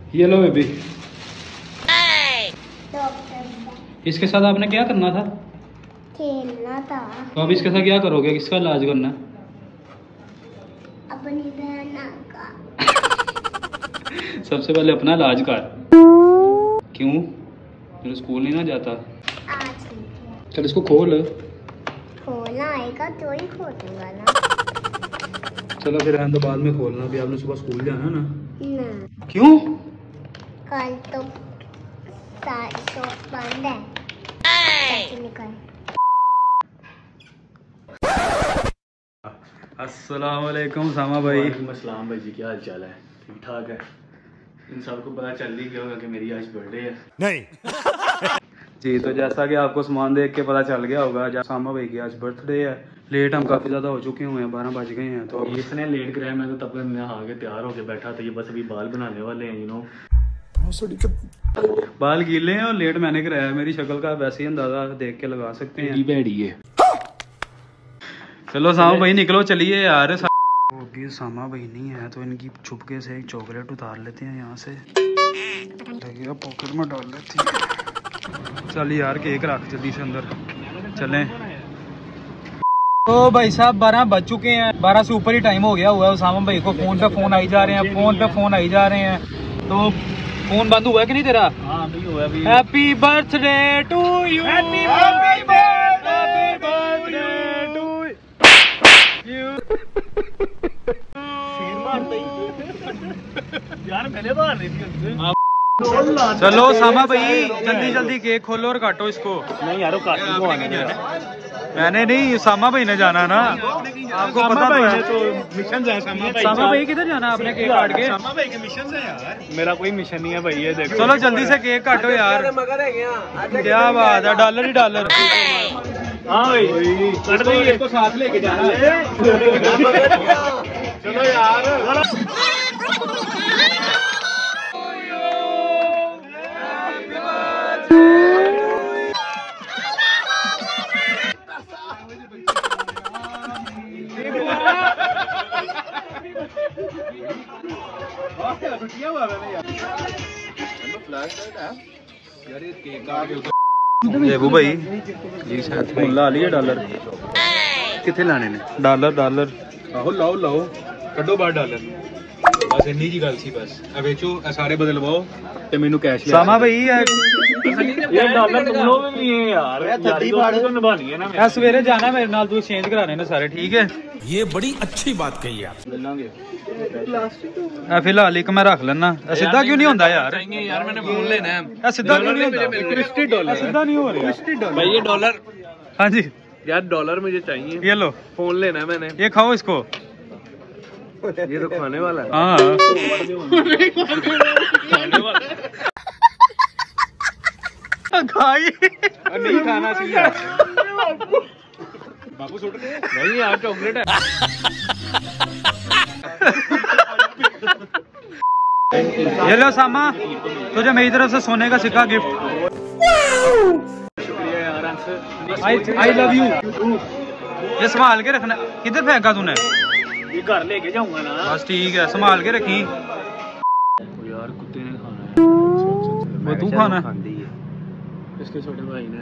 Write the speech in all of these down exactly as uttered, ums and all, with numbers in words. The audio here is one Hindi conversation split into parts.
ये लो बेबी। इसके साथ आपने क्या करना था? खेलना था। तो अब इसके साथ क्या करोगे? किसका इलाज करना है? अपनी बहन का। सबसे पहले अपना इलाज कर। क्यों? तेरे स्कूल नहीं ना जाता? आज चल इसको खोल। खोलना आएगा तो ही खोलूंगा ना। चलो फिर रहने दो, बाद में खोलना। अभी आपने सुबह स्कूल जाना ना। ना क्यों? कल तो शॉप बंद है। निकल। अस्सलाम वालेकुम सामा भाई। वालेकुम अस्सलाम भाई जी, क्या हाल चाल है? ठीक ठाक है। इन सबको पता चल ही गया होगा कि मेरी आज बर्थडे है। नहीं जी, तो जैसा कि आपको सामान देख के पता चल गया होगा, जहाँ सामा भाई की आज बर्थडे है। लेट हम काफ़ी ज़्यादा हो चुके हुए हैं, बारह बज गए हैं। तो ये इसने लेट कराया, मैं तो तब तक नहा के तैयार होके बैठा था। ये बस अभी बाल बनाने वाले हैं, यू नो। बाल गीले हैं और लेट मैंने कराया। मेरी शक्ल का वैसे ही अंदाजा देख के लगा सकते हैं। बैठी है। चलो सामा भाई निकलो, चलिए यार। वो अभी सामा भाई नहीं है तो इनकी छुपके से एक चॉकलेट उतार लेते हैं यहाँ से। लगेगा पॉकेट में डाल लेते हैं। चल यार केक रख जल्दी से अंदर चलें। तो भाई साहब बारह बज चुके हैं, बारह से ऊपर ही टाइम हो गया हुआ है। उसामा भाई को फोन पे फोन आई जा रहे हैं, फोन पे फोन आई जा रहे हैं। तो फोन बंद हुआ है कि नहीं तेरा? हाँ भाई हुआ अभी। Happy birthday to you, happy birthday to you. यार मैंने बाहर नहीं थी। चलो सामा भाई जल्दी जल्दी केक खोलो और काटो इसको। नहीं यार, वो काटने को आने दे। मैंने नहीं, सामा भाई ने जाना ना। आपको पता तो है। तो मिशन है सामा भाई। सामा भाई किधर जाना आपने केक काट के? सामा भाई के मिशन है यार। मेरा कोई मिशन नहीं है भाई, ये देखो। चलो जल्दी से केक काटो यार। क्या बात है, डॉलर ही डॉलर। हाँ भाई कट रही है, इसको साथ लेके जाना है। चलो यार। देबू भाई जी शायद फोन ला लिया। डॉलर कितने लाने ने? डॉलर डॉलर ਆਹੋ ਲਾਓ ਲਾਓ, ਕੱਢੋ ਬਾਹਰ ਡਾਲਰ। ਬਸ ਇੰਨੀ ਜੀ ਗੱਲ ਸੀ ਬਸ। ਆ ਵੇਚੋ, ਆ ਸਾਰੇ ਬਦਲਵਾਓ ਤੇ ਮੈਨੂੰ ਕੈਸ਼ ਲਿਆ। सामा भाई है ये डॉलर तुम लोग भी नहीं है यार, यारी दोस्ती तो निभानी है ना। मैं सवेरे जाना मेरे नाल, तू एक्सचेंज कराने ने सारे, ठीक है? ये बड़ी अच्छी बात कही आप। मिलांगे ए फिलहाल एक मैं रख लेना। सीधा क्यों नहीं होता यार? यार मैंने फोन लेना है। ए सीधा क्यों नहीं होता? क्रिस्टी डॉलर सीधा नहीं हो रहा भाई, ये डॉलर। हाँ जी यार डॉलर मुझे चाहिए। ये लो, फोन लेना है मैंने। ये खाओ इसको। ये तो खाने वाला है। हाँ खाने वाला खाई नहीं खाना चाहिए बाबू। सुट नहीं यार, चॉकलेट है। ये लो सामा, तुझे मेरी तरफ से सोने का सिक्का गिफ्ट। शुक्रिया यार अंश। I love you. ये संभाल के रखना। किधर फेंका तूने? ये घर लेके जाऊंगा ना। बस ठीक है, संभाल के रखी। यार कुत्ते ने खाना है। वो तू खाना? इसके छोटे भाई ने।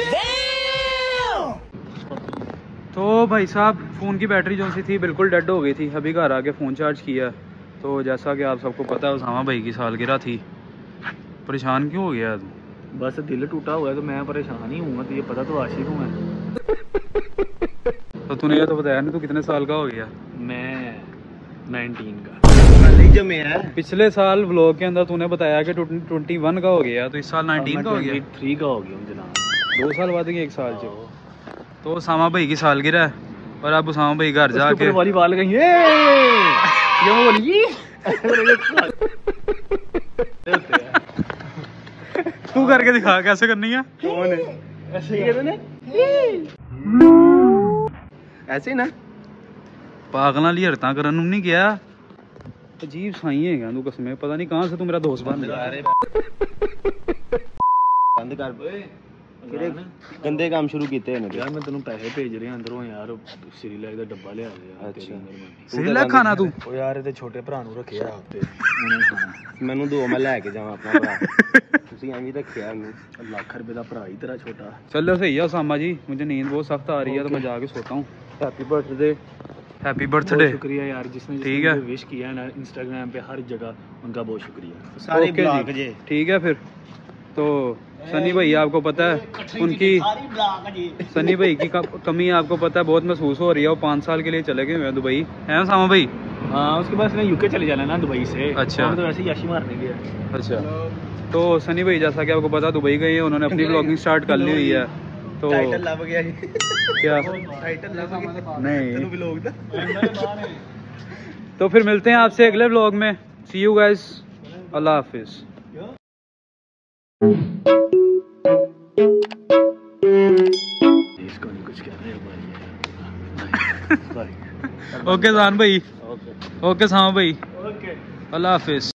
तो भाई साहब फोन की बैटरी जो सी थी बिल्कुल डेड हो गई थी। अभी घर आके फ़ोन चार्ज किया। तो जैसा कि आप सबको पता है उसामा भाई की सालगिरह थी। परेशान क्यों हो गया तू? बस दिल टूटा हुआ है तो मैं परेशान ही हूँ। तो ये पता तो आशिक हूँ मैं। तो तूने ये तो बताया नहीं तू कितने साल का हो गया? मैं नाइनटीन का नहीं जमे है। पिछले साल व्लॉग के अंदर तूने बताया कि ट्वेंटी वन का हो गया, तो इस साल नाइनटीन का हो गया। थ्री का हो गया जनाब। दो साल बाद गए एक साल से। तो उसामा भाई की सालगिरह है और अब उसामा भाई घर जाके वाली बाल गई है। ये वो बोली तू करके दिखा कैसे करनी है। कौन है ऐसे ही करने? ऐसे ही ना पागलों वाली हरकतां करन नूं नहीं गया। अजीब साई है तू, कसम पता नहीं कहां से तू मेरा दोस्त बन गया। बंद कर ਕਿਹੜੇ ਗੰਦੇ ਕੰਮ ਸ਼ੁਰੂ ਕੀਤੇ ਨੇ ਯਾਰ। ਮੈਂ ਤੈਨੂੰ ਪੈਸੇ ਭੇਜ ਰਿਹਾ ਅੰਦਰੋਂ ਯਾਰ, ਸਿਰੀਲੈਕ ਦਾ ਡੱਬਾ ਲਿਆ ਦੇ। ਅੱਛਾ ਸਿਰੀਲੈਕ ਖਾਣਾ ਤੂੰ? ਉਹ ਯਾਰ ਇਹਦੇ ਛੋਟੇ ਭਰਾ ਨੂੰ ਰੱਖਿਆ ਹਫਤੇ ਉਹਨੇ ਖਾਣਾ। ਮੈਨੂੰ ਦੋ ਮੈਂ ਲੈ ਕੇ ਜਾਵਾਂ ਆਪਣਾ ਭਰਾ ਤੁਸੀਂ ਐਵੇਂ ਰੱਖਿਆ ਮੈਨੂੰ ਲੱਖ ਰੁਪਏ ਦਾ ਭਰਾ ਹੀ ਤੇਰਾ ਛੋਟਾ चलो सही है उसामा जी, मुझे नींद बहुत सख्त आ रही है तो मैं जाके सोता हूँ। Happy birthday, happy birthday. शुक्रिया यार जिसने ठीक है, विश किया है ना इंस्टाग्राम पे हर जगह उनका बहुत शुक्रिया। सारे ओके ब्लॉग जी, जे ठीक है फिर तो सनी भाई आपको पता है उनकी सनी भाई की क- कमी आपको पता है बहुत महसूस हो रही है। वो पाँच साल के लिए चले गए हुए हैं दुबई, है उसामा भाई? हाँ उसके बाद उसने यूके चले जाना ना दुबई से। अच्छा। हम तो वैसे ही याशी मारने गया। अच्छा, तो सनी भाई जैसा कि आपको पता दुबई गए हैं, उन्होंने अपनी ब्लॉगिंग स्टार्ट कर ली हुई है। तो टाइटल लग गया जी क्या टाइटल लग गया नहीं, व्लॉग दा तो फिर मिलते हैं आपसे अगले ब्लॉग में। सी यू गाइस, अल्लाह हाफिज। इसको नहीं कुछ कह रहे भाई। ओके जान भाई, ओके ओके सामा भाई, ओके अल्लाह हाफिज।